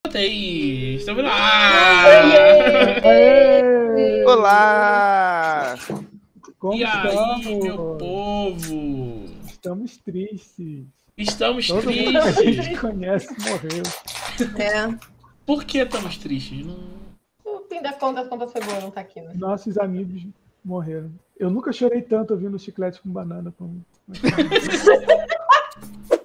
Voltei! Estamos lá! Olá! Como E aí, estamos? meu povo? Estamos tristes. Estamos Todo mundo que a tristes. gente conhece morreu. Por que estamos tristes? Não... No fim das contas foi boa não tá aqui, né? Nossos amigos morreram. Eu nunca chorei tanto ouvindo Chiclete com Banana como...